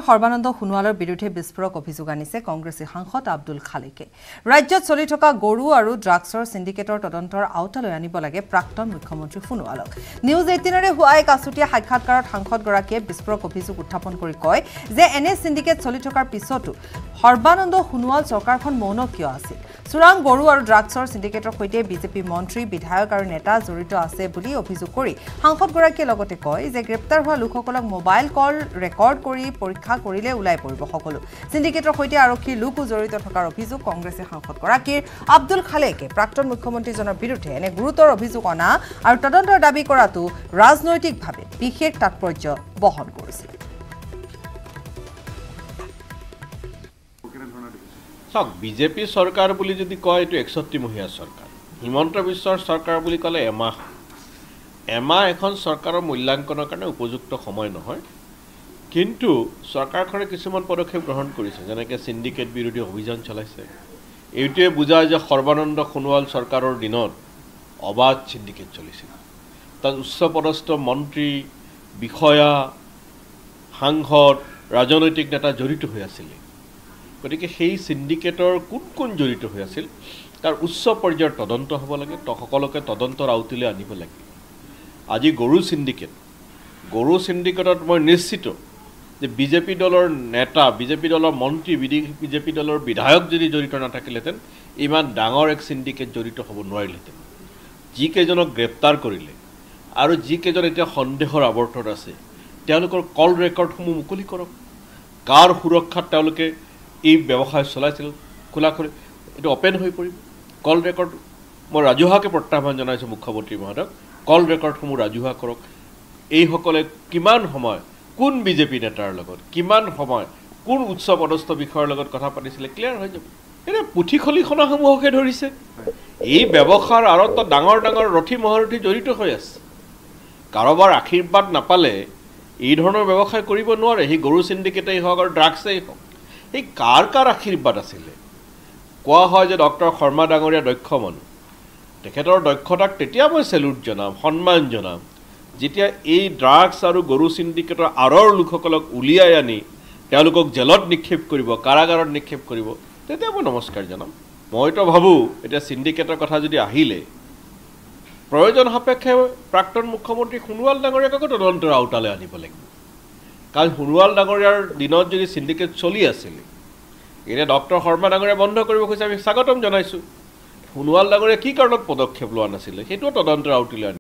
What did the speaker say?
সৰ্বানন্দ সোণোৱালৰ বিৰুদ্ধে বিস্ফোৰক অভিযোগ আনিছে কংগ্ৰেছী সাংসদ আব্দুল খালেকে। ৰাজ্যত চলি থকা গৰু আৰু ড্ৰাগছৰ সিন্ডিকেটৰ তদন্তৰ আওতালৈ আনিব লাগে প্ৰাক্তন মুখ্যমন্ত্ৰী সোণোৱালক। নিউজ 18ৰে হোৱা এক আছুতীয়া সাক্ষাৎকাৰত সাংসদগৰাকীয়ে বিস্ফোৰক অভিযোগ উত্থাপন কৰি কয় যে এনে সিন্ডিকেট চলি থকাৰ পিছতো সৰ্বানন্দ সোণোৱাল চৰকাৰখন মৌন কিয় আছিল। চোৰাং গৰু আৰু ড্ৰাগছৰ সিন্ডিকেটৰ সৈতে বিজেপি মন্ত্ৰী বিধায়ক আৰু নেতা জড়িত আছে বুলি অভিযোগ কৰি সাংসদগৰাকীয়ে লগতে কয় যে গ্ৰেপ্তাৰ হোৱা লোকসকলক মোবাইল কল ৰেকৰ্ড কৰি পৰীক্ষা কৰিলে ওলাই পৰিব সকলো। সিন্ডিকেটৰ সৈতে আৰক্ষীৰ লোকো জড়িত থকাৰ অভিযোগ কংগ্ৰেছী সাংসদগৰাকীৰ আব্দুল খালেকে প্ৰাক্তন মুখ্যমন্ত্ৰীজনৰ বিৰুদ্ধে এনে গুৰুতৰ অভিযোগ অনা আৰু তদন্তৰ দাবী কৰাটো ৰাজনৈতিকভাৱে বিশেষ তাৎপৰ্য বহন কৰিছিল। বিজেপি চৰকাৰ বুলি যদি কয় এইটো 61 মহীয়া চৰকাৰ, হিমন্ত বিশ্বৰ চৰকাৰ বুলি ক'লে এমাহ এখন চৰকাৰৰ মূল্যাংকনৰ কাৰণে উপযুক্ত সময় নহয়। কিন্তু চৰকাৰখনে কিছুমান পদক্ষেপ গ্ৰহণ কৰিছে, যেনেকৈ সিন্ডিকেট বিৰোধী অভিযান চলাইছে। এইটোৱে বুজায় যে সৰ্বানন্দ সোণোৱাল চৰকাৰৰ দিনত অবাধ সিন্ডিকেট চলিছিল। তাত উচ্চপদস্থ মন্ত্ৰী, বিষয়া, সাংসদ, ৰাজনৈতিক নেতা জড়িত হৈ আছিলে। গতিকে সেই সিন্ডিকেটৰ কোন জড়িত হৈ আছিল তাৰ উচ্চ পৰ্যায়ৰ তদন্ত হ'ব লাগে, সকলোকে তদন্তৰ আওতালৈ আনিব লাগে। আজি গৰু সিন্ডিকেটত মই নিশ্চিত যে বিজেপি দলৰ নেতা, বিজেপি দলৰ মন্ত্ৰী, বিজেপি দলৰ বিধায়ক যদি জড়িত নাথাকিলেহেঁতেন ইমান ডাঙৰ এক সিন্ডিকেট জড়িত হ'ব নোৱাৰিলেহেঁতেন। যিকেইজনক গ্ৰেপ্তাৰ কৰিলে আৰু যিকেইজন এতিয়া সন্দেহৰ আৱৰ্তত আছে তেওঁলোকৰ কল ৰেকৰ্ডসমূহ মুকলি কৰক। কাৰ সুৰক্ষাত তেওঁলোকে এই ব্যৱসায় চলাইছিল খোলাখুলি এইটো অপেন হৈ পৰিব। কল ৰেকৰ্ড মই ৰাজহুৱাকৈ প্ৰত্যাহ্বান জনাইছোঁ মুখ্যমন্ত্ৰী মহোদয়ক, কল ৰেকৰ্ডসমূহ ৰাজহুৱা কৰক। এইসকলে কিমান সময় কোন বিজেপি নেতাৰ লগত, কিমান সময় কোন উচ্চ পদস্থ বিষয়ৰ লগত কথা পাতিছিলে ক্লিয়াৰ হৈ যাব। এতিয়া পুথিখলিখনাসমূহকে ধৰিছে এই ব্যৱসায়ৰ আঁৰত ডাঙৰ ডাঙৰ ৰথী মহাৰথী জড়িত হৈ আছে। কাৰোবাৰ আশীৰ্বাদ নাপালে এই ধৰণৰ ব্যৱসায় কৰিব নোৱাৰে। সেই গৰু সিন্ডিকেটেই হওক আৰু ড্ৰাগছেই হওক, এই কাৰ আশীৰ্বাদ আছিলে? কোৱা হয় যে ডক্টৰ শৰ্মা ডাঙৰীয়া দক্ষ মানুহ, তেখেতৰ দক্ষতাক তেতিয়া মই চেলুট জনাম, সন্মান জনাম, যেতিয়া এই ড্ৰাগছ আৰু গৰু সিন্ডিকেটৰ আঁৰৰ লোকসকলক উলিয়াই আনি তেওঁলোকক জেলত নিক্ষেপ কৰিব, কাৰাগাৰত নিক্ষেপ কৰিব, তেতিয়া মই নমস্কাৰ জনাম। মইতো ভাবোঁ এতিয়া সিন্ডিকেটৰ কথা যদি আহিলে প্ৰয়োজন সাপেক্ষে প্ৰাক্তন মুখ্যমন্ত্ৰী সোণোৱাল ডাঙৰীয়াকো তদন্তৰ আওতালৈ আনিব লাগিব। কাৰণ সোণোৱাল ডাঙৰীয়াৰ দিনত যদি সিন্ডিকেট চলি আছিলে, এতিয়া ডক্টৰ শৰ্মা ডাঙৰীয়া বন্ধ কৰিব খুজিছে, আমি স্বাগতম জনাইছোঁ। সোণোৱাল ডাঙৰীয়া কি কাৰণত পদক্ষেপ লোৱা নাছিলে সেইটোও তদন্তৰ আওতালৈ